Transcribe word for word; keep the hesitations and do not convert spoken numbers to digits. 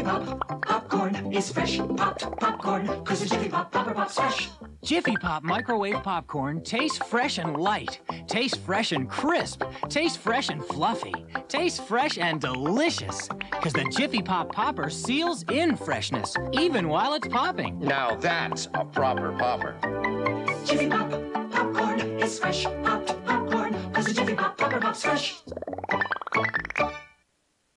Jiffy Pop popcorn is fresh popped popcorn, cause the Jiffy Pop popper pops fresh. Jiffy Pop microwave popcorn tastes fresh and light, tastes fresh and crisp, tastes fresh and fluffy, tastes fresh and delicious, because the Jiffy Pop popper seals in freshness, even while it's popping. Now that's a proper popper. Jiffy Pop popcorn is fresh popped popcorn, cause the Jiffy Pop popper pops fresh.